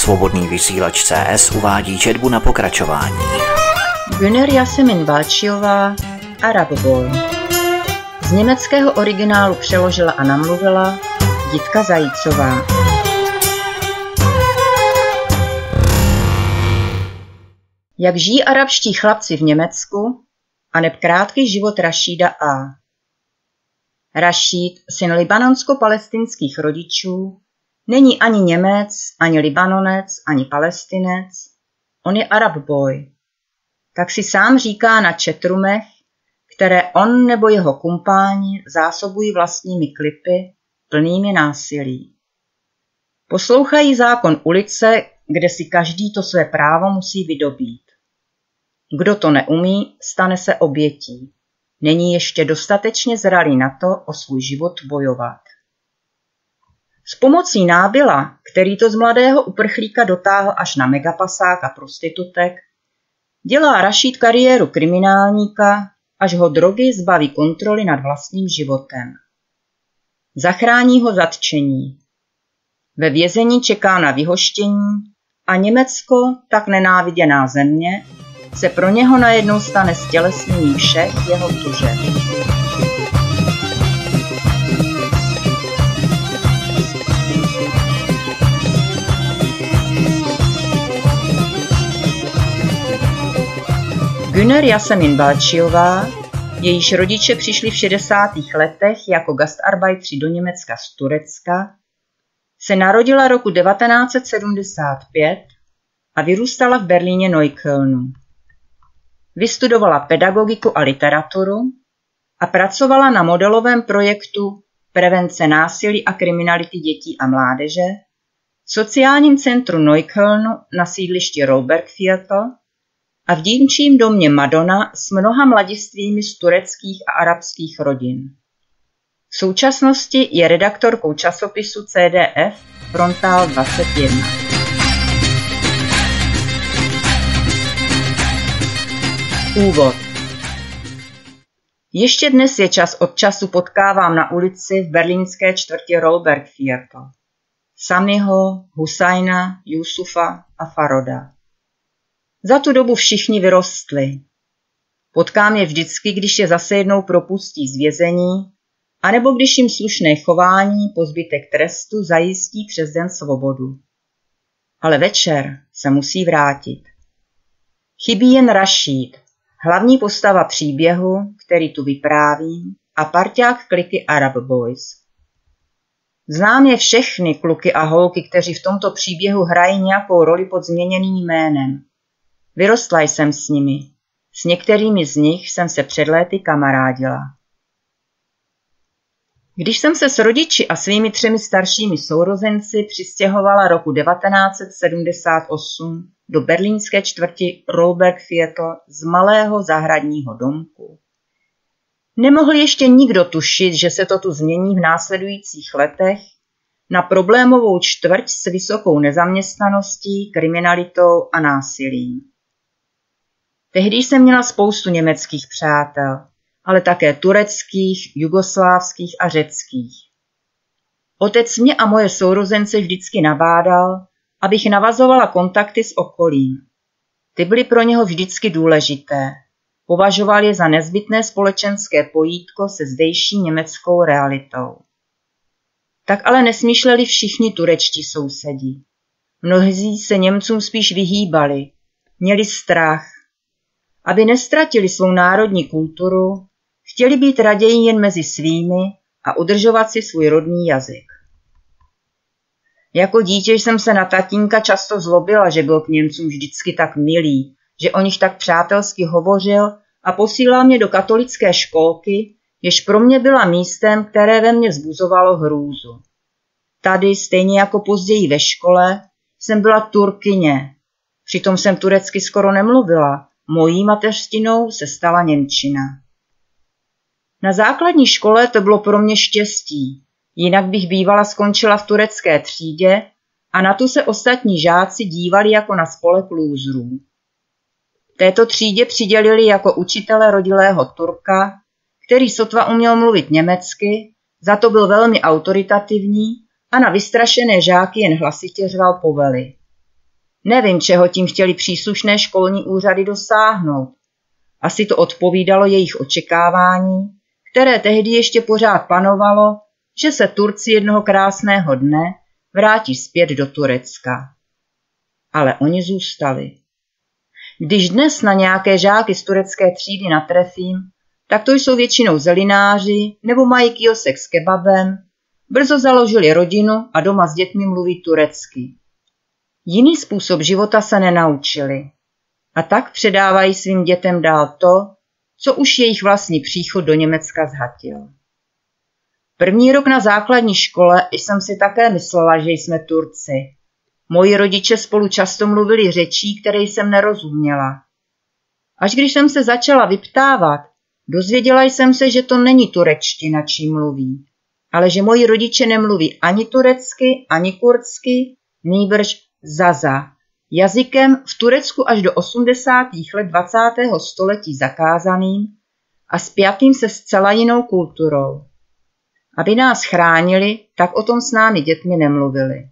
Svobodný vysílač CS uvádí četbu na pokračování. Güner Yasemin Balčiová, Arab Boy. Z německého originálu přeložila a namluvila Jitka Zajícová. Jak žijí arabští chlapci v Německu, aneb krátký život Rašída A. Rašíd, syn libanonsko-palestinských rodičů, není ani Němec, ani Libanonec, ani Palestinec, on je Arab boy. Tak si sám říká na chatroomech, které on nebo jeho kumpáni zásobují vlastními klipy, plnými násilí. Poslouchají zákon ulice, kde si každý to své právo musí vydobít. Kdo to neumí, stane se obětí. Není ještě dostatečně zralý na to o svůj život bojovat. S pomocí Nábila, který to z mladého uprchlíka dotáhl až na megapasák a prostitutek, dělá Rašíd kariéru kriminálníka, až ho drogy zbaví kontroly nad vlastním životem. Zachrání ho zatčení. Ve vězení čeká na vyhoštění a Německo, tak nenáviděná země, se pro něho najednou stane stělesněním všech jeho tužeb. Güner Yasemin Balčiová, jejíž rodiče přišli v 60. letech jako gastarbeitři do Německa z Turecka, se narodila roku 1975 a vyrůstala v Berlíně Neuköllnu. Vystudovala pedagogiku a literaturu a pracovala na modelovém projektu Prevence násilí a kriminality dětí a mládeže v sociálním centru Neuköllnu na sídlišti Rollbergviertel a v dívčím domě Madonna s mnoha mladistvími z tureckých a arabských rodin. V současnosti je redaktorkou časopisu CDF Frontal 21. Úvod. Ještě dnes je čas od času potkávám na ulici v berlínské čtvrti Rollbergviertel Samiho, Husajna, Jusufa a Faroda. Za tu dobu všichni vyrostli. Potkám je vždycky, když je zase jednou propustí z vězení, anebo když jim slušné chování po zbytek trestu zajistí přes den svobodu. Ale večer se musí vrátit. Chybí jen Rašíd, hlavní postava příběhu, který tu vypráví, a parťák kliky Arab Boys. Znám je všechny kluky a holky, kteří v tomto příběhu hrají nějakou roli pod změněným jménem. Vyrostla jsem s nimi. S některými z nich jsem se před léty kamarádila. Když jsem se s rodiči a svými 3 staršími sourozenci přistěhovala roku 1978 do berlínské čtvrti Rollbergviertel z malého zahradního domku, nemohl ještě nikdo tušit, že se to tu změní v následujících letech na problémovou čtvrť s vysokou nezaměstnaností, kriminalitou a násilím. Tehdy jsem měla spoustu německých přátel, ale také tureckých, jugoslávských a řeckých. Otec mě a moje sourozence vždycky nabádal, abych navazovala kontakty s okolím. Ty byly pro něho vždycky důležité. Považoval je za nezbytné společenské pojítko se zdejší německou realitou. Tak ale nesmýšleli všichni turečtí sousedi. Mnozí se Němcům spíš vyhýbali, měli strach. Aby nestratili svou národní kulturu, chtěli být raději jen mezi svými a udržovat si svůj rodný jazyk. Jako dítě jsem se na tatínka často zlobila, že byl k Němcům vždycky tak milý, že o nich tak přátelsky hovořil a posílal mě do katolické školky, jež pro mě byla místem, které ve mně vzbuzovalo hrůzu. Tady, stejně jako později ve škole, jsem byla Turkyně. Přitom jsem turecky skoro nemluvila. Mojí mateřštinou se stala němčina. Na základní škole to bylo pro mě štěstí, jinak bych bývala skončila v turecké třídě a na tu se ostatní žáci dívali jako na spolek lůzrů. Této třídě přidělili jako učitele rodilého Turka, který sotva uměl mluvit německy, za to byl velmi autoritativní a na vystrašené žáky jen hlasitě řval povely. Nevím, čeho tím chtěli příslušné školní úřady dosáhnout. Asi to odpovídalo jejich očekávání, které tehdy ještě pořád panovalo, že se Turci jednoho krásného dne vrátí zpět do Turecka. Ale oni zůstali. Když dnes na nějaké žáky z turecké třídy natrefím, tak to jsou většinou zelináři nebo mají kiosek s kebabem, brzo založili rodinu a doma s dětmi mluví turecky. Jiný způsob života se nenaučili a tak předávají svým dětem dál to, co už jejich vlastní příchod do Německa zhatil. První rok na základní škole jsem si také myslela, že jsme Turci. Moji rodiče spolu často mluvili řečí, které jsem nerozuměla. Až když jsem se začala vyptávat, dozvěděla jsem se, že to není turečtina, čím mluví, ale že moji rodiče nemluví ani turecky, ani kurdsky, nýbrž zaza, jazykem v Turecku až do 80. let 20. století zakázaným a spjatým se zcela jinou kulturou. Aby nás chránili, tak o tom s námi dětmi nemluvili.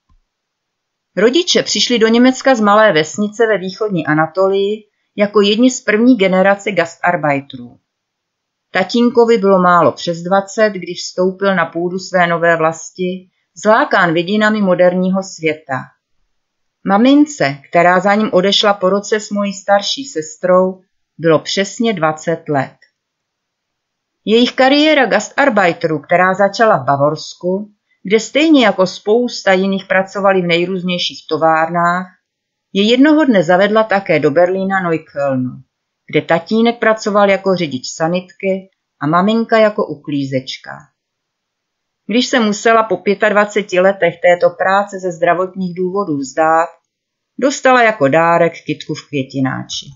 Rodiče přišli do Německa z malé vesnice ve východní Anatolii jako jedni z první generace gastarbeiterů. Tatínkovi bylo málo přes 20, když vstoupil na půdu své nové vlasti, zlákán vidinami moderního světa. Mamince, která za ním odešla po roce s mojí starší sestrou, bylo přesně 20 let. Jejich kariéra gastarbeiterů, která začala v Bavorsku, kde stejně jako spousta jiných pracovali v nejrůznějších továrnách, je jednoho dne zavedla také do Berlína Neuköllnu, kde tatínek pracoval jako řidič sanitky a maminka jako uklízečka. Když se musela po 25 letech této práce ze zdravotních důvodů vzdát, dostala jako dárek kytku v květináči.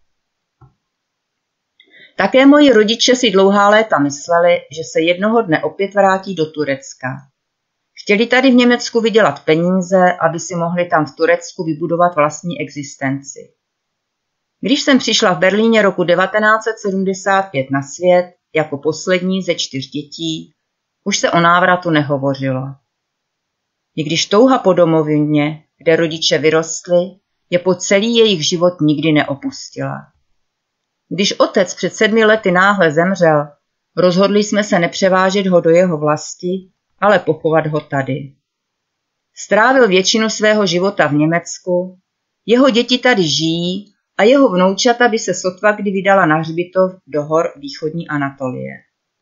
Také moji rodiče si dlouhá léta mysleli, že se jednoho dne opět vrátí do Turecka. Chtěli tady v Německu vydělat peníze, aby si mohli tam v Turecku vybudovat vlastní existenci. Když jsem přišla v Berlíně roku 1975 na svět jako poslední ze 4 dětí, už se o návratu nehovořilo. I když touha po domovině, kde rodiče vyrostli, je po celý jejich život nikdy neopustila. Když otec před 7 lety náhle zemřel, rozhodli jsme se nepřevážet ho do jeho vlasti, ale pochovat ho tady. Strávil většinu svého života v Německu, jeho děti tady žijí a jeho vnoučata by se sotva kdy vydala na hřbitov do hor východní Anatolie.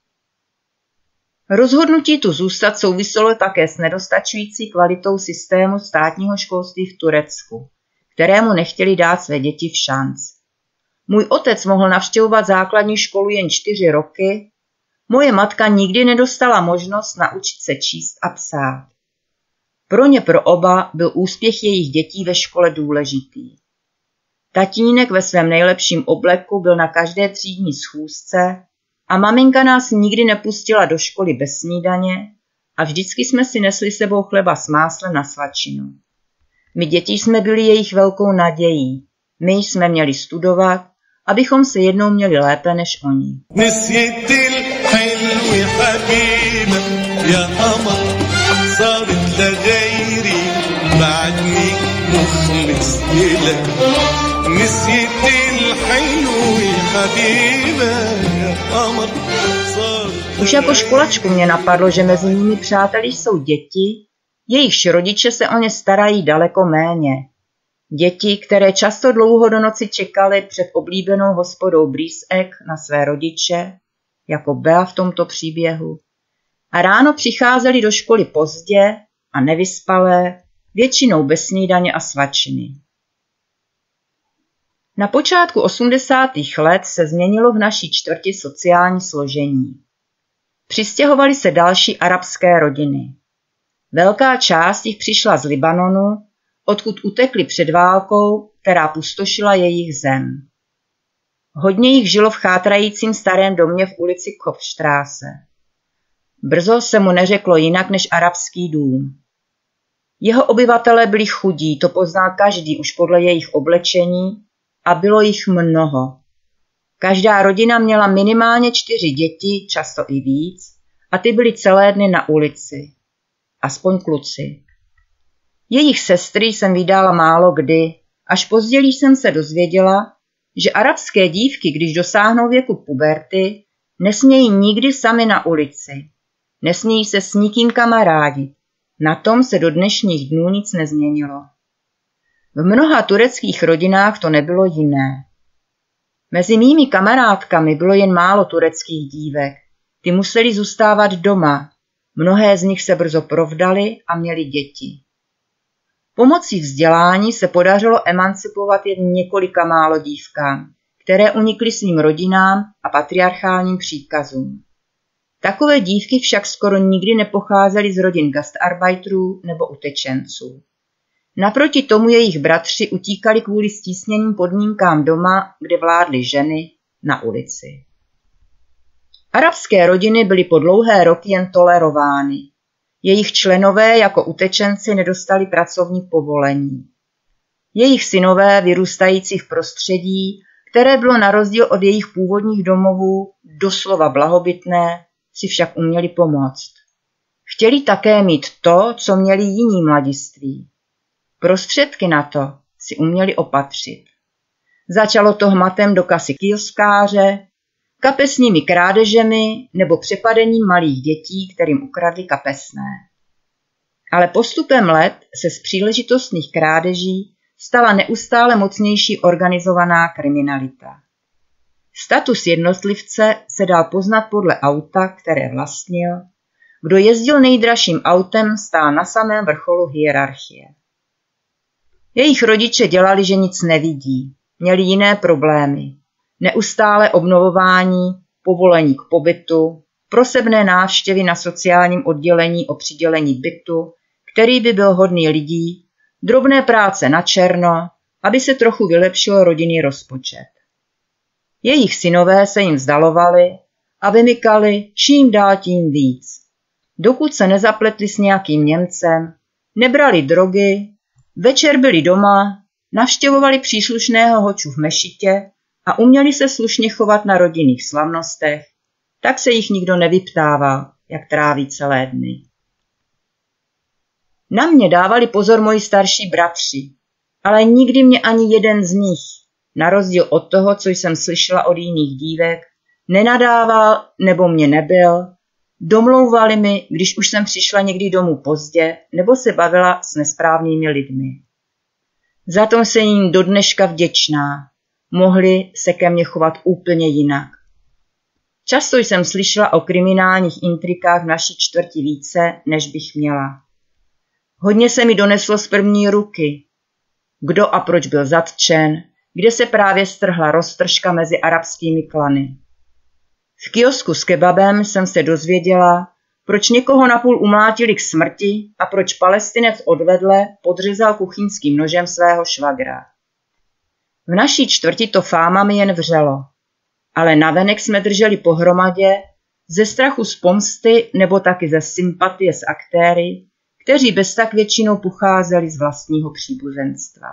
Rozhodnutí tu zůstat souviselo také s nedostačující kvalitou systému státního školství v Turecku, kterému nechtěli dát své děti v šanc. Můj otec mohl navštěvovat základní školu jen 4 roky, moje matka nikdy nedostala možnost naučit se číst a psát. Pro oba byl úspěch jejich dětí ve škole důležitý. Tatínek ve svém nejlepším obleku byl na každé třídní schůzce a maminka nás nikdy nepustila do školy bez snídaně a vždycky jsme si nesli sebou chleba s máslem na svačinu. My děti jsme byli jejich velkou nadějí. My jsme měli studovat, abychom se jednou měli lépe než oni. Už jako školačku mě napadlo, že mezi nimi přáteli jsou děti, jejichž rodiče se o ně starají daleko méně. Děti, které často dlouho do noci čekaly před oblíbenou hospodou Brýsek na své rodiče, jako Bea v tomto příběhu, a ráno přicházeli do školy pozdě a nevyspalé, většinou bez snídaně a svačiny. Na počátku 80. let se změnilo v naší čtvrti sociální složení. Přistěhovaly se další arabské rodiny. Velká část jich přišla z Libanonu, odkud utekli před válkou, která pustošila jejich zem. Hodně jich žilo v chátrajícím starém domě v ulici Kopfstraße. Brzo se mu neřeklo jinak než arabský dům. Jeho obyvatelé byli chudí, to poznal každý už podle jejich oblečení, a bylo jich mnoho. Každá rodina měla minimálně 4 děti, často i víc, a ty byly celé dny na ulici. Aspoň kluci. Jejich sestry jsem viděla málo kdy, až později jsem se dozvěděla, že arabské dívky, když dosáhnou věku puberty, nesmějí nikdy sami na ulici. Nesmějí se s nikým kamarádit. Na tom se do dnešních dnů nic nezměnilo. V mnoha tureckých rodinách to nebylo jiné. Mezi mými kamarádkami bylo jen málo tureckých dívek. Ty museli zůstávat doma. Mnohé z nich se brzo provdaly a měly děti. Pomocí vzdělání se podařilo emancipovat jen několika málo dívkám, které unikly svým rodinám a patriarchálním příkazům. Takové dívky však skoro nikdy nepocházely z rodin gastarbeiterů nebo utečenců. Naproti tomu jejich bratři utíkali kvůli stísněným podmínkám doma, kde vládly ženy, na ulici. Arabské rodiny byly po dlouhé roky jen tolerovány. Jejich členové jako utečenci nedostali pracovní povolení. Jejich synové, vyrůstající v prostředí, které bylo na rozdíl od jejich původních domovů doslova blahobytné, si však uměli pomoct. Chtěli také mít to, co měli jiní mladiství. Prostředky na to si uměli opatřit. Začalo to hmatem do kasy kioskáře, kapesními krádežemi nebo přepadením malých dětí, kterým ukradli kapesné. Ale postupem let se z příležitostných krádeží stala neustále mocnější organizovaná kriminalita. Status jednotlivce se dal poznat podle auta, které vlastnil. Kdo jezdil nejdražším autem, stál na samém vrcholu hierarchie. Jejich rodiče dělali, že nic nevidí. Měli jiné problémy. Neustále obnovování, povolení k pobytu, prosebné návštěvy na sociálním oddělení o přidělení bytu, který by byl hodný lidí, drobné práce na černo, aby se trochu vylepšil rodinný rozpočet. Jejich synové se jim vzdalovali a vymykali čím dál tím víc. Dokud se nezapletli s nějakým Němcem, nebrali drogy, večer byli doma, navštěvovali příslušného hoču v mešitě a uměli se slušně chovat na rodinných slavnostech, tak se jich nikdo nevyptával, jak tráví celé dny. Na mě dávali pozor moji starší bratři, ale nikdy mě ani jeden z nich, na rozdíl od toho, co jsem slyšela od jiných dívek, nenadával nebo mě nebyl, domlouvali mi, když už jsem přišla někdy domů pozdě nebo se bavila s nesprávnými lidmi. Za to jsem jim do dneška vděčná. Mohli se ke mně chovat úplně jinak. Často jsem slyšela o kriminálních intrikách v naší čtvrti více, než bych měla. Hodně se mi doneslo z první ruky. Kdo a proč byl zatčen, kde se právě strhla roztržka mezi arabskými klany. V kiosku s kebabem jsem se dozvěděla, proč někoho napůl umlátili k smrti a proč Palestinec odvedle podřezal kuchyňským nožem svého švagra. V naší čtvrti to fámami jen vřelo, ale navenek jsme drželi pohromadě ze strachu z pomsty nebo taky ze sympatie s aktéry, kteří bez tak většinou pocházeli z vlastního příbuzenstva.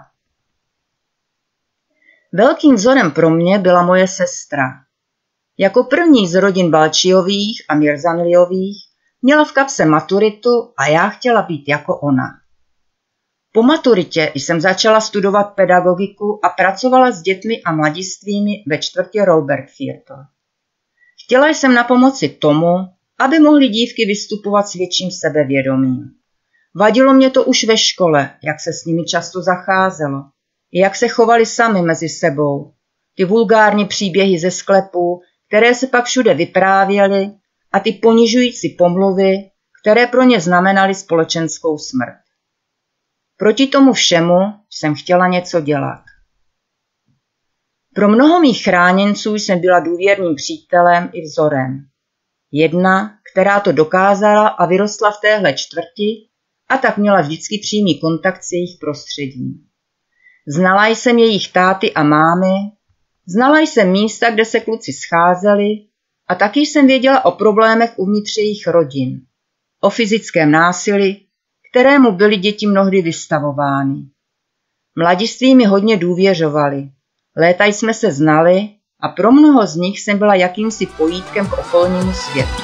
Velkým vzorem pro mě byla moje sestra. Jako první z rodin Balčiových a Mirzanliových měla v kapse maturitu a já chtěla být jako ona. Po maturitě jsem začala studovat pedagogiku a pracovala s dětmi a mladistvými ve čtvrtě Robertviertel. Chtěla jsem napomoci tomu, aby mohly dívky vystupovat s větším sebevědomím. Vadilo mě to už ve škole, jak se s nimi často zacházelo, jak se chovali sami mezi sebou, ty vulgární příběhy ze sklepů, které se pak všude vyprávěly, a ty ponižující pomluvy, které pro ně znamenaly společenskou smrt. Proti tomu všemu jsem chtěla něco dělat. Pro mnoho mých chráněnců jsem byla důvěrným přítelem i vzorem. Jedna, která to dokázala a vyrostla v téhle čtvrti, a tak měla vždycky přímý kontakt s jejich prostředím. Znala jsem jejich táty a mámy, znala jsem místa, kde se kluci scházeli, a taky jsem věděla o problémech uvnitř jejich rodin, o fyzickém násilí, kterému byly děti mnohdy vystavovány. Mladiství mi hodně důvěřovali, léta jsme se znali a pro mnoho z nich jsem byla jakýmsi pojítkem k okolnímu světu.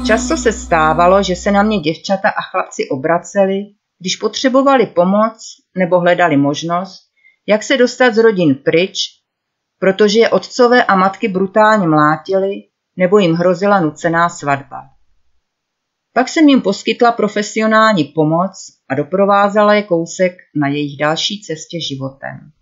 Často se stávalo, že se na mě děvčata a chlapci obraceli, když potřebovali pomoc nebo hledali možnost, jak se dostat z rodin pryč, protože je otcové a matky brutálně mlátili nebo jim hrozila nucená svatba. Pak jsem jim poskytla profesionální pomoc a doprovázela je kousek na jejich další cestě životem.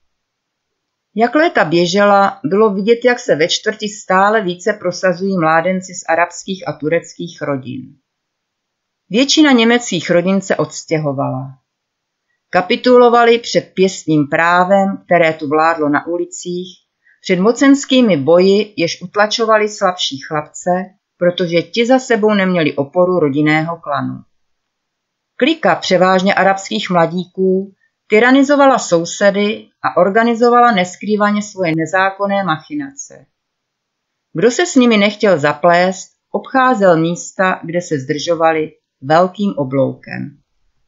Jak léta běžela, bylo vidět, jak se ve čtvrti stále více prosazují mládenci z arabských a tureckých rodin. Většina německých rodin se odstěhovala. Kapitulovali před pěstním právem, které tu vládlo na ulicích, před mocenskými boji, jež utlačovali slabší chlapce, protože ti za sebou neměli oporu rodinného klanu. Klika převážně arabských mladíků tyranizovala sousedy a organizovala neskrývaně svoje nezákonné machinace. Kdo se s nimi nechtěl zaplést, obcházel místa, kde se zdržovali, velkým obloukem.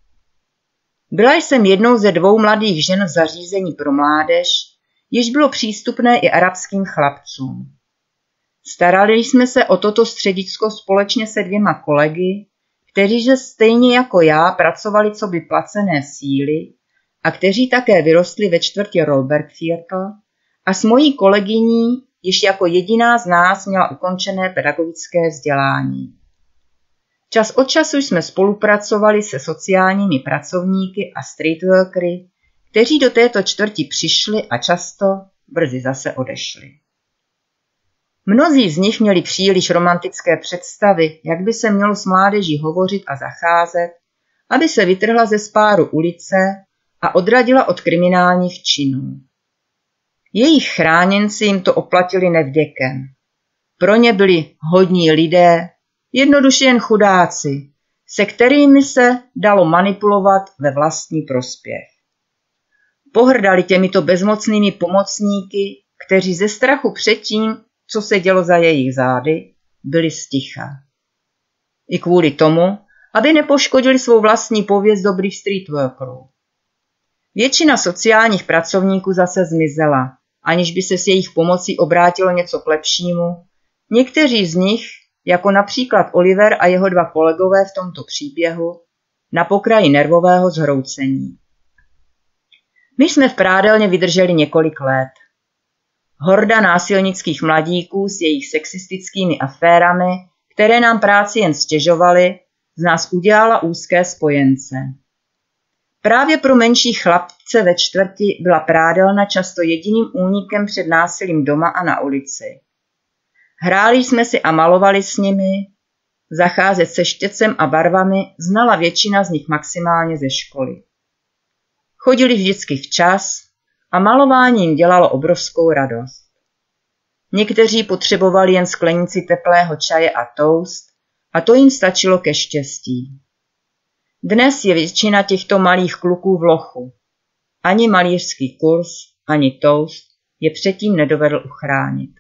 Byla jsem jednou ze 2 mladých žen v zařízení pro mládež, jež bylo přístupné i arabským chlapcům. Starali jsme se o toto středisko společně se 2 kolegy, kteří že stejně jako já pracovali coby placené síly a kteří také vyrostli ve čtvrti Rolbergviertel a s mojí kolegyní již jako jediná z nás měla ukončené pedagogické vzdělání. Čas od času jsme spolupracovali se sociálními pracovníky a streetworkery, kteří do této čtvrti přišli a často brzy zase odešli. Mnozí z nich měli příliš romantické představy, jak by se mělo s mládeží hovořit a zacházet, aby se vytrhla ze spáru ulice a odradila od kriminálních činů. Jejich chráněnci jim to oplatili nevděkem. Pro ně byli hodní lidé, jednoduše jen chudáci, se kterými se dalo manipulovat ve vlastní prospěch. Pohrdali těmito bezmocnými pomocníky, kteří ze strachu před tím, co se dělo za jejich zády, byli sticha. I kvůli tomu, aby nepoškodili svou vlastní pověst dobrých streetworkerů. Většina sociálních pracovníků zase zmizela, aniž by se s jejich pomocí obrátilo něco k lepšímu. Někteří z nich, jako například Oliver a jeho 2 kolegové v tomto příběhu, na pokraji nervového zhroucení. My jsme v prádelně vydrželi několik let. Horda násilnických mladíků s jejich sexistickými aférami, které nám práci jen stěžovaly, z nás udělala úzké spojence. Právě pro menší chlapce ve čtvrti byla prádelna často jediným únikem před násilím doma a na ulici. Hráli jsme si a malovali s nimi, zacházet se štětcem a barvami znala většina z nich maximálně ze školy. Chodili vždycky včas a malování jim dělalo obrovskou radost. Někteří potřebovali jen sklenici teplého čaje a toast a to jim stačilo ke štěstí. Dnes je většina těchto malých kluků v lochu. Ani malířský kurz, ani toast je předtím nedovedl uchránit.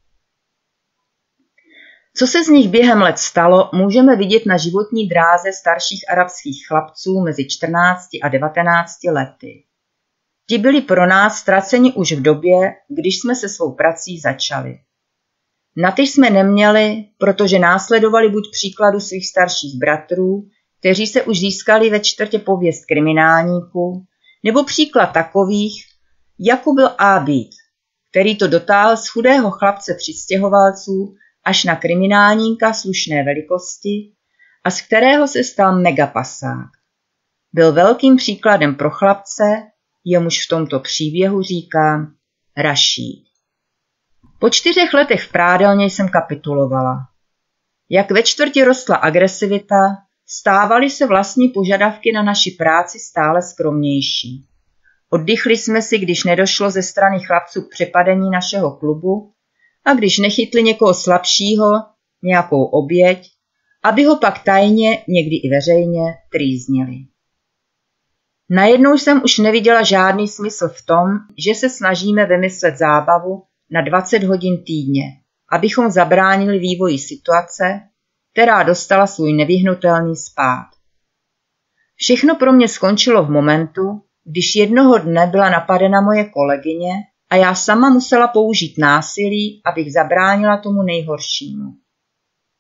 Co se z nich během let stalo, můžeme vidět na životní dráze starších arabských chlapců mezi 14 a 19 lety. Ti byli pro nás ztraceni už v době, když jsme se svou prací začali. Na ty jsme neměli, protože následovali buď příkladu svých starších bratrů, kteří se už získali ve čtvrtě pověst kriminálníků, nebo příklad takových, jako byl Ábid, který to dotáhl z chudého chlapce přistěhovalců až na kriminálníka slušné velikosti a z kterého se stal megapasák. Byl velkým příkladem pro chlapce, jemuž v tomto příběhu říkám Rašíd. Po 4 letech v prádelně jsem kapitulovala. Jak ve čtvrti rostla agresivita, stávaly se vlastní požadavky na naši práci stále skromnější. Oddychli jsme si, když nedošlo ze strany chlapců k přepadení našeho klubu a když nechytli někoho slabšího, nějakou oběť, aby ho pak tajně, někdy i veřejně, trýznili. Najednou jsem už neviděla žádný smysl v tom, že se snažíme vymyslet zábavu na 20 hodin týdně, abychom zabránili vývoji situace, která dostala svůj nevyhnutelný spád. Všechno pro mě skončilo v momentu, když jednoho dne byla napadena moje kolegyně a já sama musela použít násilí, abych zabránila tomu nejhoršímu.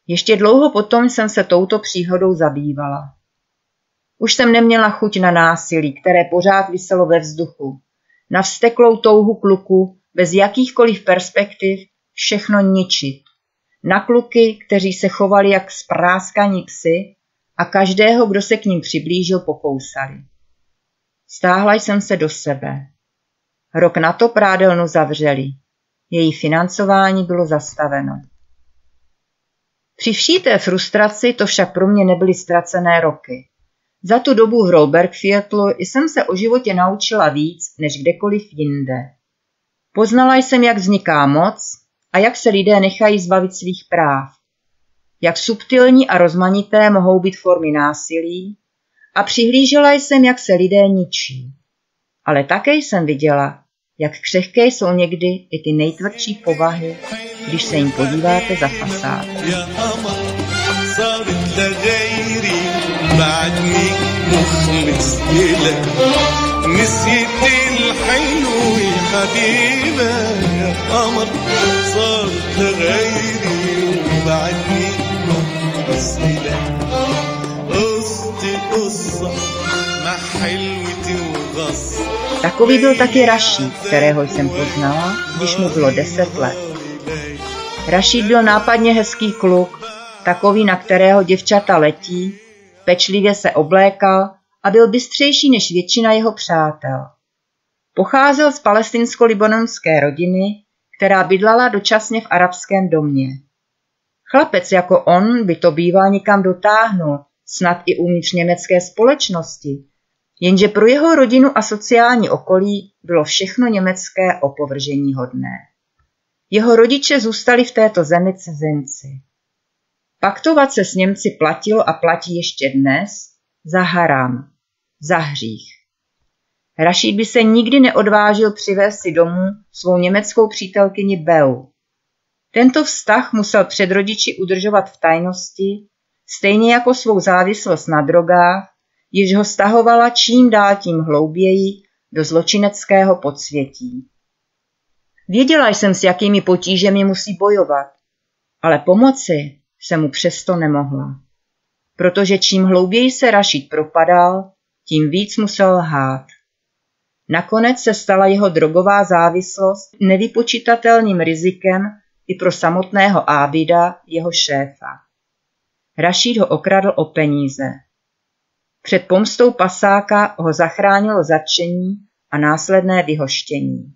Ještě dlouho potom jsem se touto příhodou zabývala. Už jsem neměla chuť na násilí, které pořád viselo ve vzduchu, na vzteklou touhu kluku bez jakýchkoliv perspektiv všechno ničit, na kluky, kteří se chovali jak spráskaní psy a každého, kdo se k ním přiblížil, pokousali. Stáhla jsem se do sebe. Rok na to prádelnu zavřeli. Její financování bylo zastaveno. Při vší té frustraci to však pro mě nebyly ztracené roky. Za tu dobu v Roubergviertlu jsem se o životě naučila víc než kdekoliv jinde. Poznala jsem, jak vzniká moc a jak se lidé nechají zbavit svých práv. Jak subtilní a rozmanité mohou být formy násilí a přihlížela jsem, jak se lidé ničí. Ale také jsem viděla, jak křehké jsou někdy i ty nejtvrdší povahy, když se jim podíváte za fasádu. Takový byl taky Rašíd, kterého jsem poznala, když mu bylo 10 let. Rašíd byl nápadně hezký kluk, takový, na kterého děvčata letí, pečlivě se oblékal a byl bystřejší než většina jeho přátel. Pocházel z palestinsko-libanonské rodiny, která bydlala dočasně v arabském domě. Chlapec jako on by to býval někam dotáhnul, snad i uvnitř německé společnosti, jenže pro jeho rodinu a sociální okolí bylo všechno německé opovrženíhodné. Jeho rodiče zůstali v této zemi cizinci. Paktovat se s Němci platilo a platí ještě dnes za haram, za hřích. Rašíd by se nikdy neodvážil přivést si domů svou německou přítelkyni Beu. Tento vztah musel před rodiči udržovat v tajnosti, stejně jako svou závislost na drogách, již ho stahovala čím dál tím hlouběji do zločineckého podsvětí. Věděla jsem, s jakými potížemi musí bojovat, ale pomoci se mu přesto nemohla. Protože čím hlouběji se Rašíd propadal, tím víc musel lhát. Nakonec se stala jeho drogová závislost nevypočitatelným rizikem i pro samotného Ábida, jeho šéfa. Rašíd ho okradl o peníze. Před pomstou pasáka ho zachránilo zatčení a následné vyhoštění.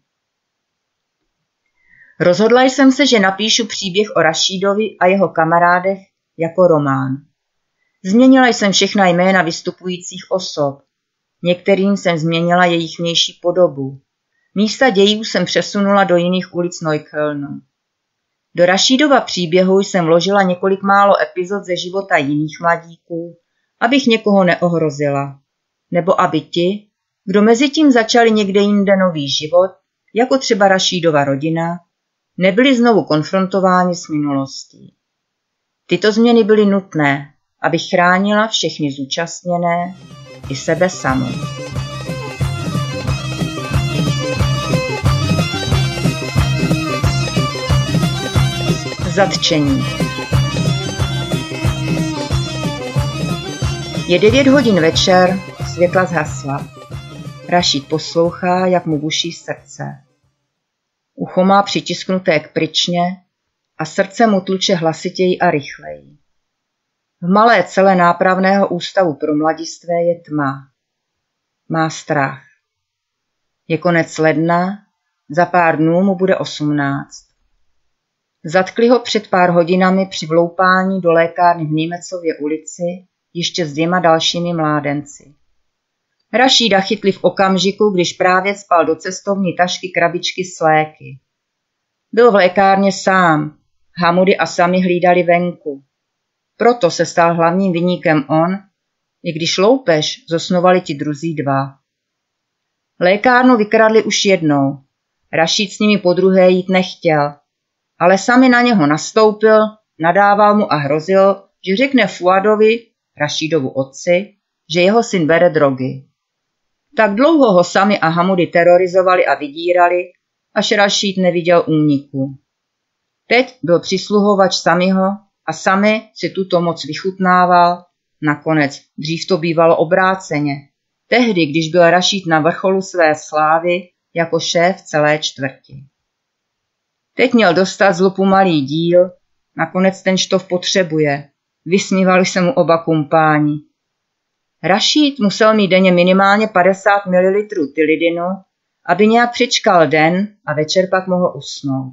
Rozhodla jsem se, že napíšu příběh o Rašídovi a jeho kamarádech jako román. Změnila jsem všechna jména vystupujících osob. Některým jsem změnila jejich vnější podobu. Místa dějů jsem přesunula do jiných ulic Neuköllnu. Do Rašídova příběhu jsem vložila několik málo epizod ze života jiných mladíků, abych někoho neohrozila. Nebo aby ti, kdo mezi tím začali někde jinde nový život, jako třeba Rašídova rodina, nebyli znovu konfrontováni s minulostí. Tyto změny byly nutné, abych chránila všechny zúčastněné i sebe samou. Zatčení. Je 9 hodin večer, světla zhasla. Rašíd poslouchá, jak mu buší srdce. Ucho má přitisknuté k pryčně a srdce mu tluče hlasitěji a rychleji. V malé cele nápravného ústavu pro mladistvé je tma. Má strach. Je konec ledna, za pár dnů mu bude 18. Zatkli ho před pár hodinami při vloupání do lékárny v Němecově ulici ještě s 2 dalšími mládenci. Rašída chytli v okamžiku, když právě spal do cestovní tašky krabičky s léky. Byl v lékárně sám, Hamudy a Sami hlídali venku. Proto se stal hlavním viníkem on, i když loupež zosnovali ti druzí 2. Lékárnu vykradli už jednou. Rašíd s nimi podruhé jít nechtěl, ale Sami na něho nastoupil, nadával mu a hrozil, že řekne Fuadovi, Rašídovu otci, že jeho syn bere drogy. Tak dlouho ho Sami a Hamudy terorizovali a vydírali, až Rašíd neviděl úniku. Teď byl přisluhovač Samiho a sami si tuto moc vychutnával. Nakonec dřív to bývalo obráceně. Tehdy, když byl Rašíd na vrcholu své slávy jako šéf celé čtvrti. Teď měl dostat z lupu malý díl, nakonec ten štov potřebuje. Vysmívali se mu oba kumpáni. Rašíd musel mít denně minimálně 50 ml tylidinu, aby nějak přečkal den a večer pak mohl usnout.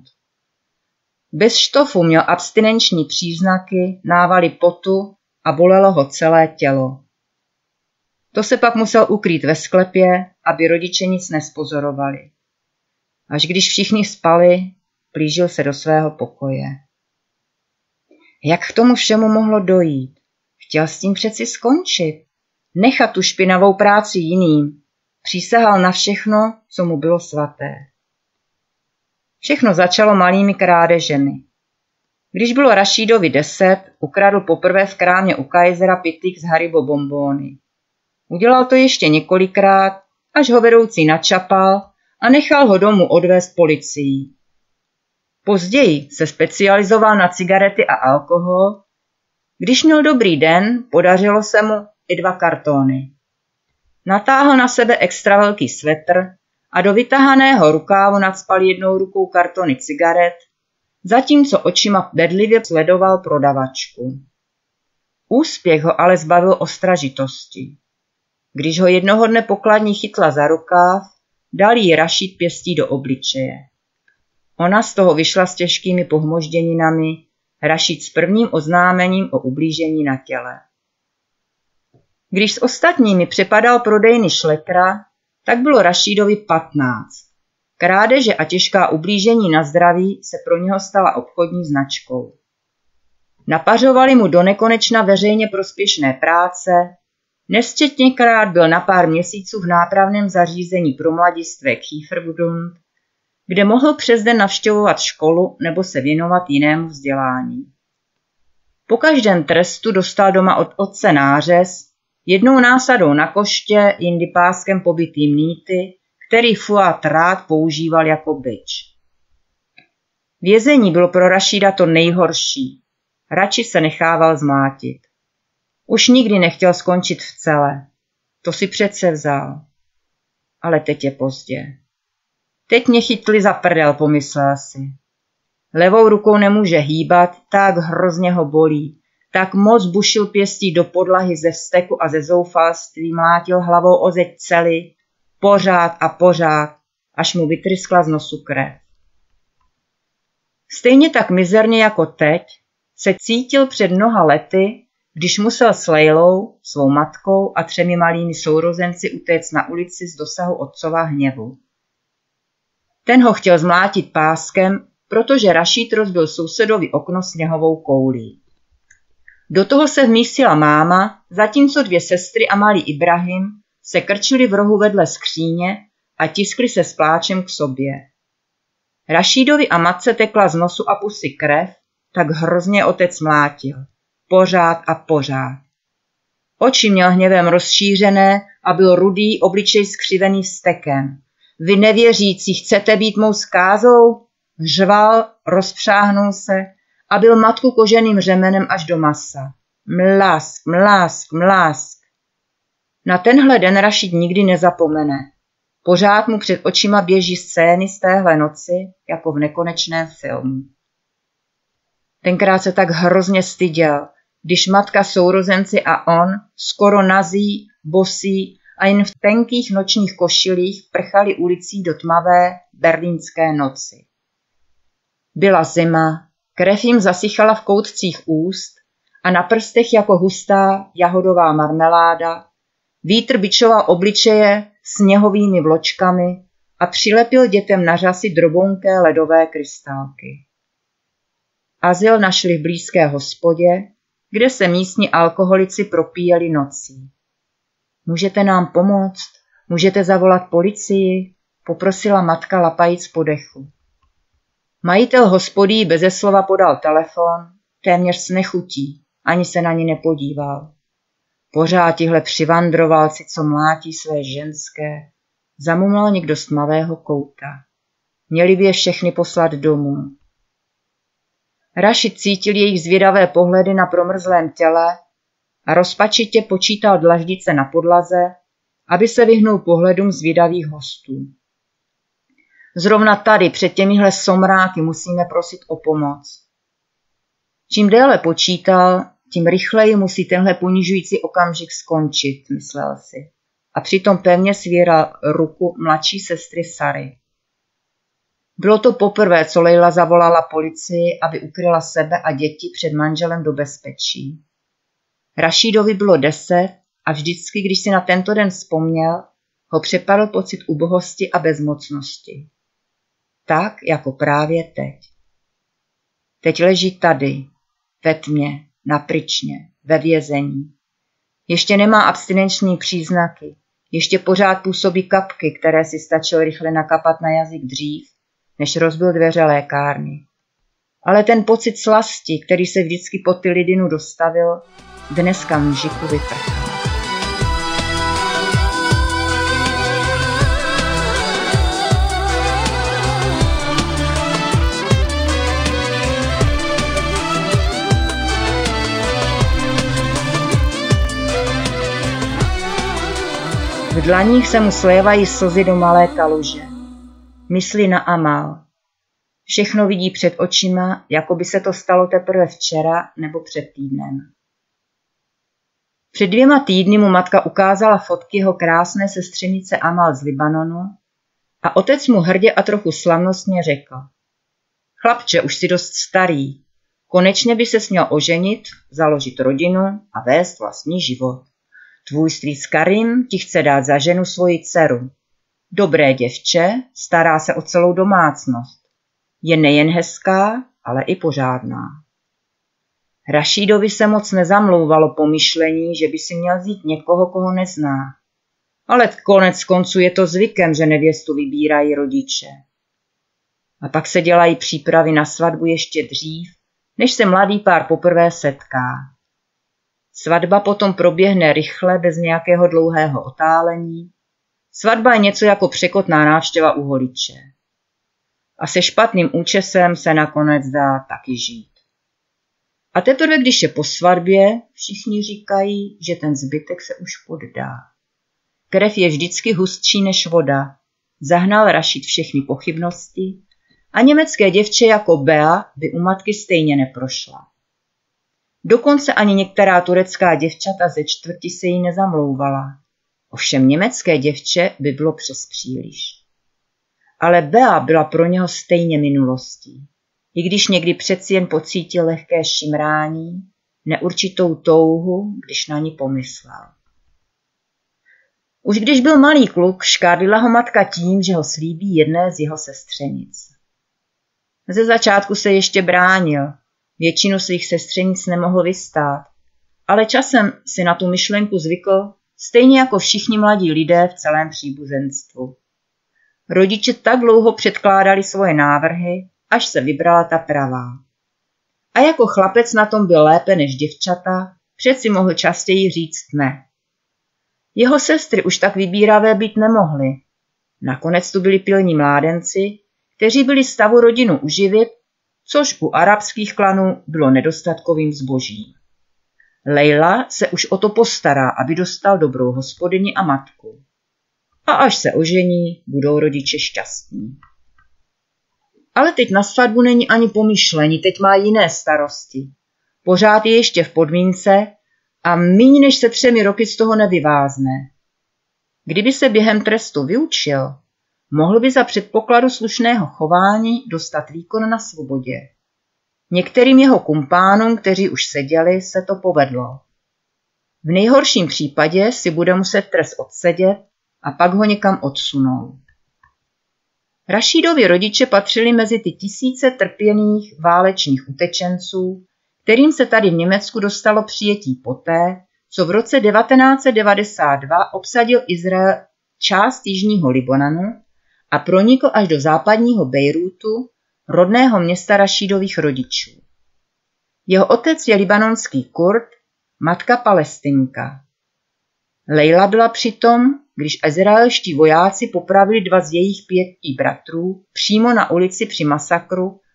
Bez štofu měl abstinenční příznaky, návaly potu a bolelo ho celé tělo. To se pak musel ukrýt ve sklepě, aby rodiče nic nespozorovali. Až když všichni spali, plížil se do svého pokoje. Jak k tomu všemu mohlo dojít? Chtěl s tím přeci skončit. Nechat tu špinavou práci jiným. Přísahal na všechno, co mu bylo svaté. Všechno začalo malými krádežemi. Když bylo Rašídovi 10, ukradl poprvé v krámě u Kaisera pytlík z Haribo bonbóny. Udělal to ještě několikrát, až ho vedoucí načapal a nechal ho domů odvést policií. Později se specializoval na cigarety a alkohol. Když měl dobrý den, podařilo se mu i 2 kartony. Natáhl na sebe extra velký svetr a do vytahaného rukávu nacpal jednou rukou kartony cigaret, zatímco očima bedlivě sledoval prodavačku. Úspěch ho ale zbavil ostražitosti. Když ho jednoho dne pokladní chytla za rukáv, dal jí Rašíd pěstí do obličeje. Ona z toho vyšla s těžkými pohmožděninami, Rašíd s prvním oznámením o ublížení na těle. Když s ostatními přepadal prodejny šlekra, tak bylo Rašídovi 15. Krádeže a těžká ublížení na zdraví se pro něho stala obchodní značkou. Napařovali mu donekonečna veřejně prospěšné práce, nesčetněkrát byl na pár měsíců v nápravném zařízení pro mladistvé Kiefergrund, kde mohl přes den navštěvovat školu nebo se věnovat jinému vzdělání. Po každém trestu dostal doma od otce nářez, jednou násadou na koště, jindy páskem pobytý mýty, který Fuad rád používal jako bič. Vězení bylo pro Rašída to nejhorší. Radši se nechával zmlátit. Už nikdy nechtěl skončit v cele. To si přece vzal. Ale teď je pozdě. Teď mě chytli za prdel, pomyslel si. Levou rukou nemůže hýbat, tak hrozně ho bolí. Tak moc bušil pěstí do podlahy ze vzteku a ze zoufalství, mlátil hlavou o zeď cely, pořád a pořád, až mu vytryskla z nosu krev. Stejně tak mizerně jako teď se cítil před mnoha lety, když musel s Lejlou, svou matkou a 3 malými sourozenci utéct na ulici z dosahu otcova hněvu. Ten ho chtěl zmlátit páskem, protože Rašíd rozbil sousedovi okno sněhovou koulí. Do toho se vmísila máma, zatímco 2 sestry a malý Ibrahim se krčili v rohu vedle skříně a tiskli se s pláčem k sobě. Rašídovi a matce tekla z nosu a pusy krev, tak hrozně otec mlátil. Pořád a pořád. Oči měl hněvem rozšířené a byl rudý, obličej skřivený vztekem. Vy nevěřící, chcete být mou zkázou? Řval, rozpřáhnul se a byl matku koženým řemenem až do masa. Mlask, mlask, mlask. Na tenhle den Rašíd nikdy nezapomene. Pořád mu před očima běží scény z téhle noci, jako v nekonečném filmu. Tenkrát se tak hrozně styděl, když matka, sourozenci a on, skoro nazí, bosí a jen v tenkých nočních košilích prchali ulicí do tmavé berlínské noci. Byla zima, krev jim zasychala v koutcích úst a na prstech jako hustá jahodová marmeláda, vítr bičoval obličeje sněhovými vločkami a přilepil dětem na řasy drobounké ledové krystálky. Azyl našli v blízké hospodě, kde se místní alkoholici propíjeli nocí. Můžete nám pomoct? Můžete zavolat policii? Poprosila matka lapajíc po dechu. Majitel hospody jí beze slova podal telefon, téměř s nechutí, ani se na ní nepodíval. Pořád tihle přivandrovalci, co mlátí své ženské, zamumlal někdo z tmavého kouta. Měli by je všechny poslat domů. Rašid cítil jejich zvědavé pohledy na promrzlém těle a rozpačitě počítal dlaždice na podlaze, aby se vyhnul pohledům zvědavých hostů. Zrovna tady, před těmihle somráky, musíme prosit o pomoc. Čím déle počítal, tím rychleji musí tenhle ponižující okamžik skončit, myslel si. A přitom pevně svíral ruku mladší sestry Sary. Bylo to poprvé, co Leila zavolala policii, aby ukryla sebe a děti před manželem do bezpečí. Rašídovi bylo 10 a vždycky, když si na tento den vzpomněl, ho přepadl pocit ubohosti a bezmocnosti. Tak, jako právě teď. Teď leží tady, ve tmě, na pryčně, ve vězení. Ještě nemá abstinenční příznaky, ještě pořád působí kapky, které si stačil rychle nakapat na jazyk dřív, než rozbil dveře lékárny. Ale ten pocit slasti, který se vždycky pod ty lidinu dostavil, dneska mužiku vyprchal. V dlaních se mu slévají slzy do malé kaluže. Myslí na Amal. Všechno vidí před očima, jako by se to stalo teprve včera nebo před týdnem. Před 2 týdny mu matka ukázala fotky jeho krásné sestřenice Amal z Libanonu a otec mu hrdě a trochu slavnostně řekl: Chlapče, už jsi dost starý. Konečně by ses měl oženit, založit rodinu a vést vlastní život. Tvůj strýc Karim ti chce dát za ženu svoji dceru. Dobré děvče, stará se o celou domácnost. Je nejen hezká, ale i pořádná. Rašídovi se moc nezamlouvalo pomyšlení, že by si měl vzít někoho, koho nezná. Ale konec konců je to zvykem, že nevěstu vybírají rodiče. A pak se dělají přípravy na svatbu ještě dřív, než se mladý pár poprvé setká. Svatba potom proběhne rychle, bez nějakého dlouhého otálení. Svatba je něco jako překotná návštěva u holiče. A se špatným účesem se nakonec dá taky žít. A teprve, když je po svatbě, všichni říkají, že ten zbytek se už poddá. Krev je vždycky hustší než voda. Zahnal Rašid všechny pochybnosti a německé děvče jako Bea by u matky stejně neprošla. Dokonce ani některá turecká děvčata ze čtvrti se jí nezamlouvala. Ovšem německé děvče by bylo přes příliš. Ale Bea byla pro něho stejně minulostí. I když někdy přeci jen pocítil lehké šimrání, neurčitou touhu, když na ní pomyslel. Už když byl malý kluk, škádlila ho matka tím, že ho slíbí jedné z jeho sestřenic. Ze začátku se ještě bránil, většinu svých sestřenic nemohl vystát, ale časem si na tu myšlenku zvykl, stejně jako všichni mladí lidé v celém příbuzenstvu. Rodiče tak dlouho předkládali svoje návrhy, až se vybrala ta pravá. A jako chlapec na tom byl lépe než děvčata, přeci mohl častěji říct ne. Jeho sestry už tak vybíravé být nemohly. Nakonec tu byli pilní mládenci, kteří byli stavu rodinu uživit, což u arabských klanů bylo nedostatkovým zbožím. Leila se už o to postará, aby dostal dobrou hospodyni a matku. A až se ožení, budou rodiče šťastní. Ale teď na svatbu není ani pomyšlení, teď má jiné starosti. Pořád je ještě v podmínce a míň než se 3 roky z toho nevyvázne. Kdyby se během trestu vyučil, mohl by za předpokladu slušného chování dostat výkon na svobodě. Některým jeho kumpánům, kteří už seděli, se to povedlo. V nejhorším případě si bude muset trest odsedět a pak ho někam odsunou. Rašídovi rodiče patřili mezi ty tisíce trpěných válečných utečenců, kterým se tady v Německu dostalo přijetí poté, co v roce 1992 obsadil Izrael část jižního Libanonu a pronikl až do západního Bejrútu, rodného města Rašídových rodičů. Jeho otec je libanonský Kurd, matka Palestinka. Leila byla přitom, když izraelští vojáci popravili 2 z jejich 5 bratrů přímo na ulici při masakru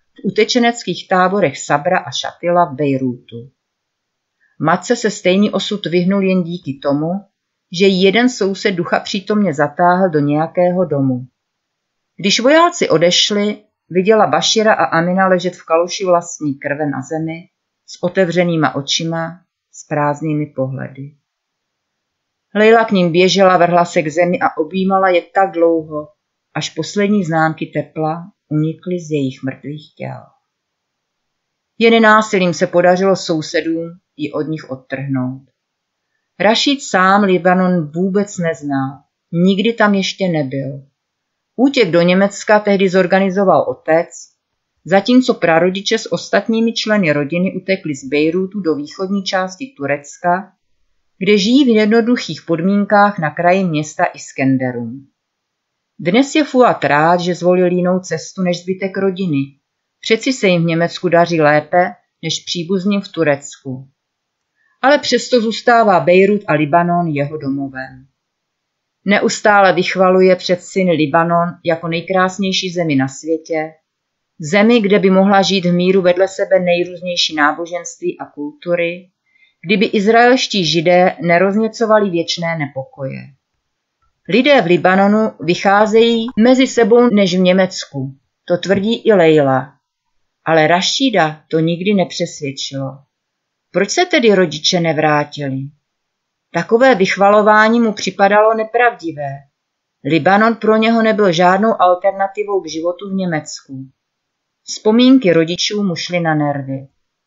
v utečeneckých táborech Sabra a Šatila v Bejrútu. Matce se stejný osud vyhnul jen díky tomu, že jeden soused ducha přítomně zatáhl do nějakého domu. Když vojáci odešli, viděla Bašira a Amina ležet v kaluši vlastní krve na zemi, s otevřenýma očima, s prázdnými pohledy. Lejla k ním běžela, vrhla se k zemi a objímala je tak dlouho, až poslední známky tepla unikly z jejich mrtvých těl. Jen násilím se podařilo sousedům ji od nich odtrhnout. Rašíd sám Libanon vůbec neznal, nikdy tam ještě nebyl. Útěk do Německa tehdy zorganizoval otec, zatímco prarodiče s ostatními členy rodiny utekli z Bejrútu do východní části Turecka, kde žijí v jednoduchých podmínkách na kraji města Iskenderun. Dnes je Fuad rád, že zvolil jinou cestu než zbytek rodiny. Přeci se jim v Německu daří lépe než příbuzným v Turecku. Ale přesto zůstává Bejrút a Libanon jeho domovem. Neustále vychvaluje před syny Libanon jako nejkrásnější zemi na světě, zemi, kde by mohla žít v míru vedle sebe nejrůznější náboženství a kultury, kdyby izraelští Židé nerozněcovali věčné nepokoje. Lidé v Libanonu vycházejí mezi sebou než v Německu, to tvrdí i Lejla, ale Rašída to nikdy nepřesvědčilo. Proč se tedy rodiče nevrátili? Takové vychvalování mu připadalo nepravdivé. Libanon pro něho nebyl žádnou alternativou k životu v Německu. Vzpomínky rodičů mu šly na nervy.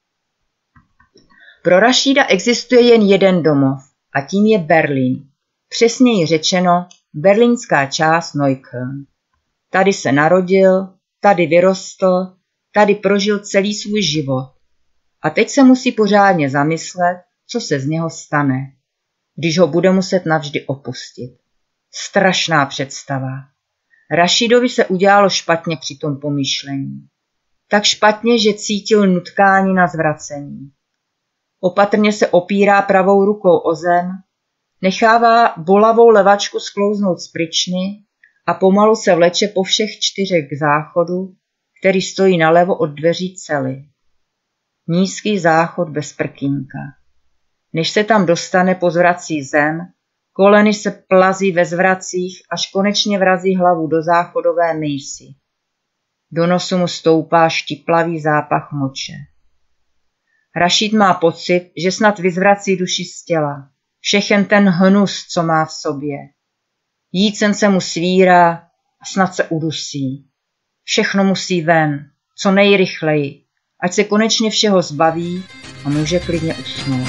Pro Rašída existuje jen jeden domov a tím je Berlín. Přesněji řečeno berlínská část Neukölln. Tady se narodil, tady vyrostl, tady prožil celý svůj život. A teď se musí pořádně zamyslet, co se z něho stane, když ho bude muset navždy opustit. Strašná představa. Rašídovi se udělalo špatně při tom pomýšlení. Tak špatně, že cítil nutkání na zvracení. Opatrně se opírá pravou rukou o zem, nechává bolavou levačku sklouznout z pryčny a pomalu se vleče po všech 4 k záchodu, který stojí nalevo od dveří cely. Nízký záchod bez prkínka. Než se tam dostane, pozvrací zem, koleny se plazí ve zvracích, až konečně vrazí hlavu do záchodové mísy. Do nosu mu stoupá štiplavý zápach moče. Rašíd má pocit, že snad vyzvrací duši z těla. Všechen ten hnus, co má v sobě. Jícen se mu svírá a snad se udusí. Všechno musí ven, co nejrychleji, ať se konečně všeho zbaví a může klidně usnout.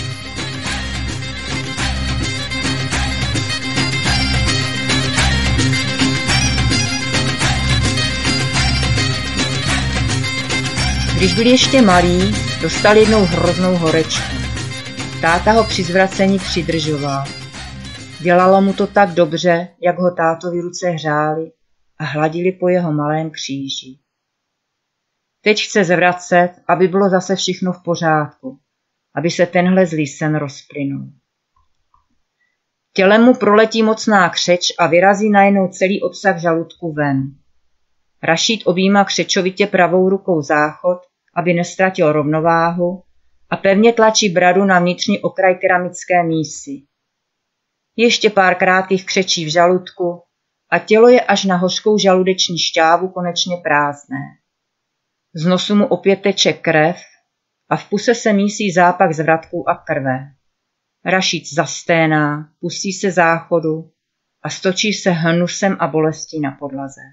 Když byl ještě malý, dostal jednou hroznou horečku. Táta ho při zvracení přidržoval. Dělalo mu to tak dobře, jak ho tátovi ruce hřály a hladili po jeho malém kříži. Teď chce zvracet, aby bylo zase všechno v pořádku, aby se tenhle zlý sen rozplynul. Tělem mu proletí mocná křeč a vyrazí najednou celý obsah žaludku ven. Rašíd objímá křečovitě pravou rukou záchod, aby nestratil rovnováhu, a pevně tlačí bradu na vnitřní okraj keramické mísy. Ještě pár krátkých křečí v žaludku a tělo je až na hořkou žaludeční šťávu konečně prázdné. Z nosu mu opět teče krev a v puse se mísí zápach zvratků a krve. Rašíd zasténá, pustí se záchodu a stočí se hnusem a bolestí na podlaze.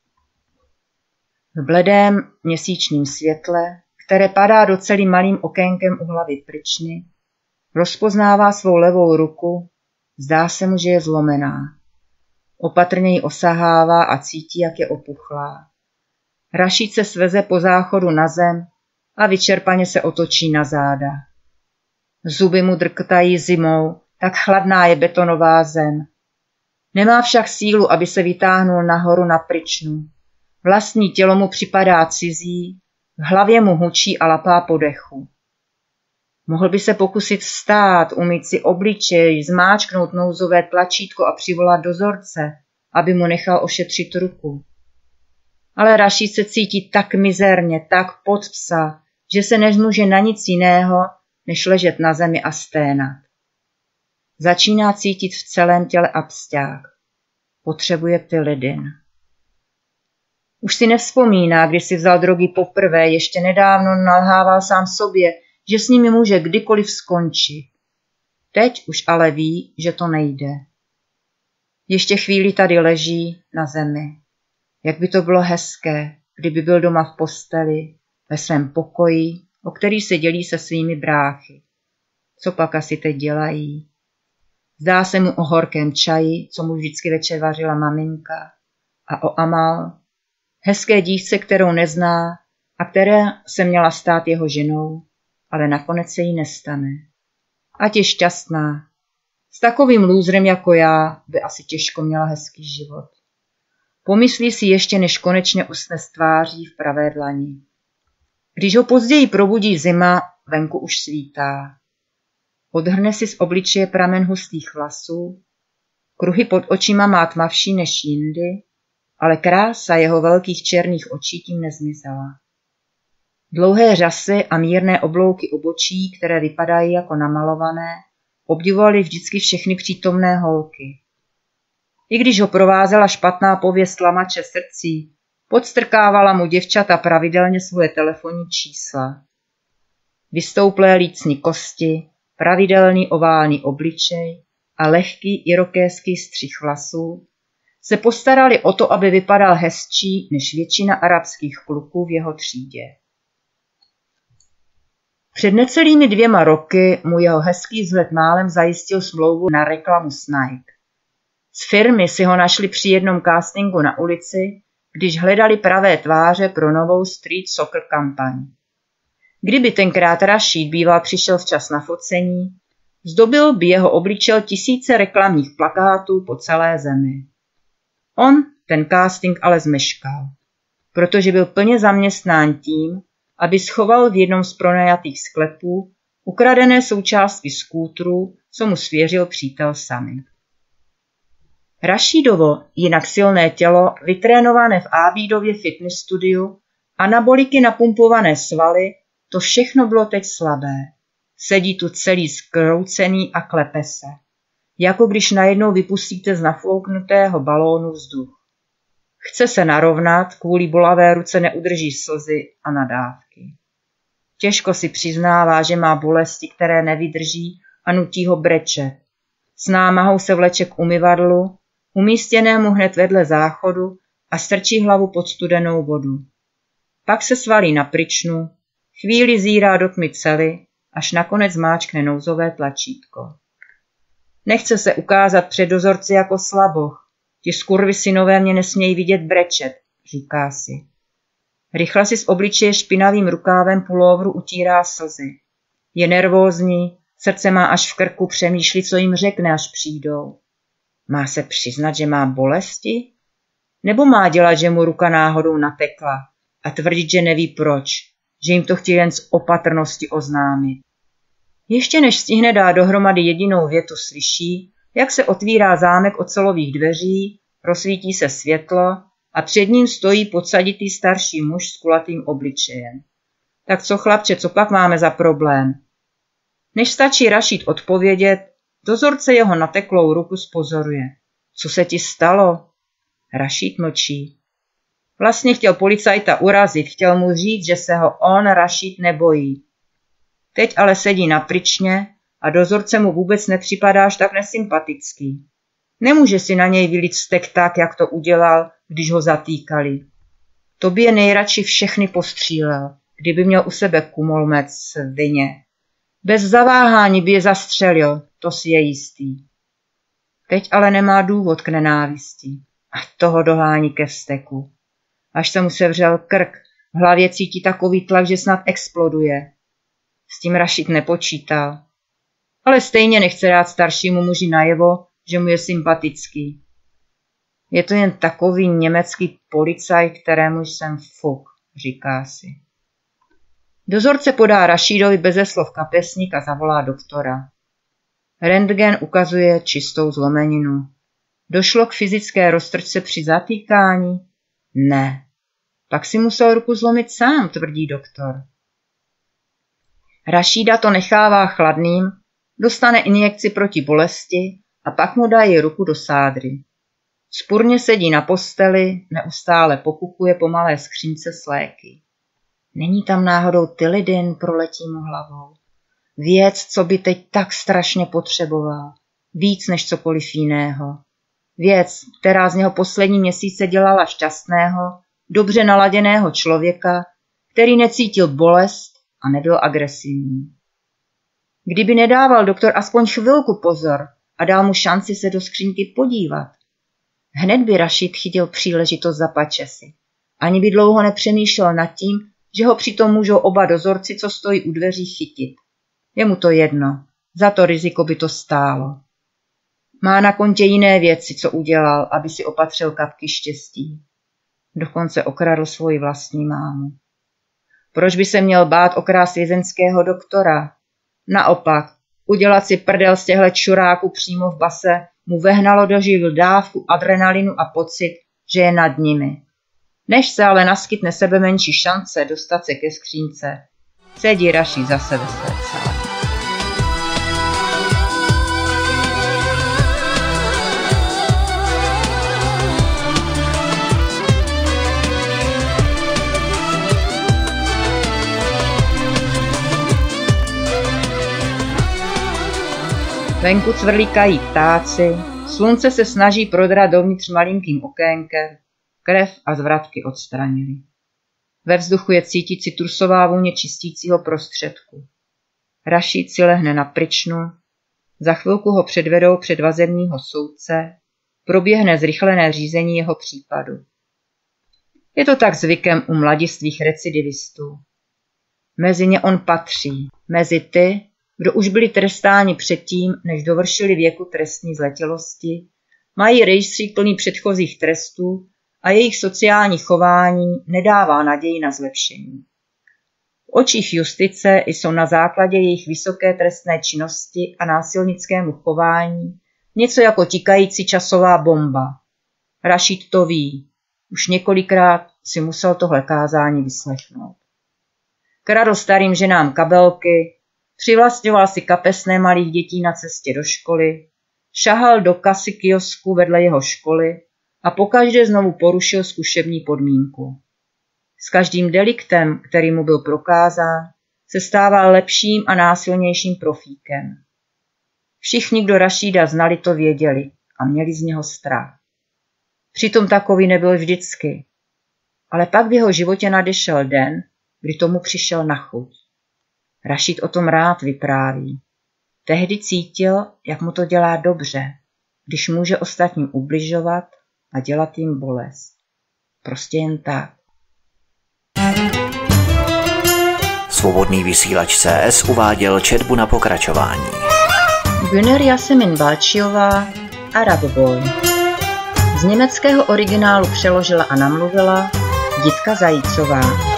V bledém měsíčním světle, které padá do celý malým okénkem u hlavy pryčny, rozpoznává svou levou ruku, zdá se mu, že je zlomená. Opatrně ji osahává a cítí, jak je opuchlá. Rašíd se sveze po záchodu na zem a vyčerpaně se otočí na záda. Zuby mu drktají zimou, tak chladná je betonová zem. Nemá však sílu, aby se vytáhnul nahoru na pryčnu. Vlastní tělo mu připadá cizí, v hlavě mu hučí a lapá po dechu. Mohl by se pokusit vstát, umýt si obličej, zmáčknout nouzové tlačítko a přivolat dozorce, aby mu nechal ošetřit ruku. ale Rašíd se cítí tak mizerně, tak pod psa, že se nezmůže na nic jiného, než ležet na zemi a sténat. Začíná cítit v celém těle absťák. Potřebuje ptilidin. Už si nevzpomíná, když si vzal drogy poprvé, ještě nedávno nalhával sám sobě, že s nimi může kdykoliv skončit. Teď už ale ví, že to nejde. Ještě chvíli tady leží na zemi. Jak by to bylo hezké, kdyby byl doma v posteli, ve svém pokoji, o který se dělí se svými bráchy. Co pak asi teď dělají? Zdá se mu o horkém čaji, co mu vždycky večer vařila maminka, a o Amal, hezké dívce, kterou nezná a která se měla stát jeho ženou, ale nakonec se jí nestane. Ať je šťastná. S takovým lůzrem jako já by asi těžko měla hezký život. Pomyslí si ještě, než konečně usne z tváří v pravé dlani. Když ho později probudí zima, venku už svítá. Odhrne si z obličeje pramen hustých vlasů, kruhy pod očima má tmavší než jindy, ale krása jeho velkých černých očí tím nezmizela. Dlouhé řasy a mírné oblouky obočí, které vypadají jako namalované, obdivovaly vždycky všechny přítomné holky. I když ho provázela špatná pověst lamače srdcí, podstrkávala mu děvčata pravidelně svoje telefonní čísla. Vystouplé lícní kosti, pravidelný oválný obličej a lehký irokéský střih vlasů se postarali o to, aby vypadal hezčí než většina arabských kluků v jeho třídě. Před necelými 2 roky mu jeho hezký vzhled málem zajistil smlouvu na reklamu s Nike. Z firmy si ho našli při jednom castingu na ulici, když hledali pravé tváře pro novou street soccer kampaň. Kdyby tenkrát Rašíd býval přišel včas na focení, zdobil by jeho obličel tisíce reklamních plakátů po celé zemi. On ten casting ale zmeškal, protože byl plně zaměstnán tím, aby schoval v jednom z pronajatých sklepů ukradené součástky skútru, co mu svěřil přítel Sami. Rašídovo jinak silné tělo, vytrénované v Ábídově fitness studiu, anaboliky napumpované svaly, to všechno bylo teď slabé. Sedí tu celý zkroucený a klepe se, jako když najednou vypustíte z nafouknutého balónu vzduch. Chce se narovnat, kvůli bolavé ruce neudrží slzy a nadávky. Těžko si přiznává, že má bolesti, které nevydrží a nutí ho brečet. S námahou se vleče k umyvadlu, umístěnému hned vedle záchodu a strčí hlavu pod studenou vodu. Pak se svalí na pryčnu, chvíli zírá do tmy cely, až nakonec máčkne nouzové tlačítko. Nechce se ukázat před dozorci jako slaboch. Ti skurvisynové mě nesmějí vidět brečet, říká si. Rychle si z obličeje špinavým rukávem pulóvru utírá slzy. Je nervózní, srdce má až v krku, přemýšlí, co jim řekne, až přijdou. Má se přiznat, že má bolesti? Nebo má dělat, že mu ruka náhodou napekla a tvrdit, že neví proč, že jim to chtějí jen z opatrnosti oznámit? Ještě než stihne dát dohromady jedinou větu, slyší, jak se otvírá zámek ocelových dveří, rozsvítí se světlo a před ním stojí podsaditý starší muž s kulatým obličejem. Tak co, chlapče, co pak máme za problém? Než stačí Rašíd odpovědět, dozorce jeho nateklou ruku zpozoruje. Co se ti stalo? Rašíd mlčí. Vlastně chtěl policajta urazit, chtěl mu říct, že se ho on, Rašíd, nebojí. Teď ale sedí na pryčně a dozorce mu vůbec nepřipadá až tak nesympatický. Nemůže si na něj vylít vztek tak, jak to udělal, když ho zatýkali. To by je nejradši všechny postřílel, kdyby měl u sebe kumolmet svině. Bez zaváhání by je zastřelil, to si je jistý. Teď ale nemá důvod k nenávisti a toho dohání ke vzteku. Až se mu sevřel krk, v hlavě cítí takový tlak, že snad exploduje. S tím Rašíd nepočítal. Ale stejně nechce dát staršímu muži najevo, že mu je sympatický. Je to jen takový německý policajt, kterému jsem fuk, říká si. Dozorce podá Rašídovi beze slov kapesník a zavolá doktora. Rentgen ukazuje čistou zlomeninu. Došlo k fyzické roztrčce při zatýkání? Ne. Pak si musel ruku zlomit sám, tvrdí doktor. Rašída to nechává chladným, dostane injekci proti bolesti a pak mu dají ruku do sádry. Vzpurně sedí na posteli, neustále pokukuje po malé skřínce s léky. Není tam náhodou Tilidin, proletí mu hlavou. Věc, co by teď tak strašně potřeboval. Víc než cokoliv jiného. Věc, která z něho poslední měsíce dělala šťastného, dobře naladěného člověka, který necítil bolest a nebyl agresivní. Kdyby nedával doktor aspoň chvilku pozor a dal mu šanci se do skřínky podívat, hned by Rašíd chytil příležitost za pačesy. Ani by dlouho nepřemýšlel nad tím, že ho přitom můžou oba dozorci, co stojí u dveří, chytit. Je mu to jedno, za to riziko by to stálo. Má na kontě jiné věci, co udělal, aby si opatřil kapky štěstí. Dokonce okradl svoji vlastní mámu. Proč by se měl bát okrást vězeňského doktora? Naopak, udělat si prdel z těchto čuráků přímo v base mu vehnalo do živl dávku adrenalinu a pocit, že je nad nimi. Než se ale naskytne sebe menší šance dostat se ke skřínce, sedí Rašíd zase ve své celé. Venku cvrlíkají ptáci, slunce se snaží prodrat dovnitř malinkým okénkem, krev a zvratky odstranili. Ve vzduchu je cítit citrusová vůně čistícího prostředku. Rašíd si lehne na pryčnu, za chvilku ho předvedou před vazebního soudce, proběhne zrychlené řízení jeho případu. Je to tak zvykem u mladistvých recidivistů. Mezi ně on patří, mezi ty, kdo už byli trestáni předtím, než dovršili věku trestní zletilosti, mají rejstřík plný předchozích trestů a jejich sociální chování nedává naději na zlepšení. V očích justice jsou na základě jejich vysoké trestné činnosti a násilnickému chování něco jako tikající časová bomba. Rašíd to ví, už několikrát si musel tohle kázání vyslechnout. Kradl starým ženám kabelky, přivlastňoval si kapesné malých dětí na cestě do školy, šahal do kasy kiosku vedle jeho školy a pokaždé znovu porušil zkušební podmínku. S každým deliktem, který mu byl prokázán, se stával lepším a násilnějším profíkem. Všichni, kdo Rašída znali, to věděli a měli z něho strach. Přitom takový nebyl vždycky. Ale pak v jeho životě nadešel den, kdy tomu přišel na chuť. Rašíd o tom rád vypráví. Tehdy cítil, jak mu to dělá dobře, když může ostatním ubližovat a dělat jim bolest. Prostě jen tak. Svobodný vysílač CS uváděl četbu na pokračování. Güner Yasemin Balčiová, Arab Boy. Z německého originálu přeložila a namluvila Jitka Zajícová.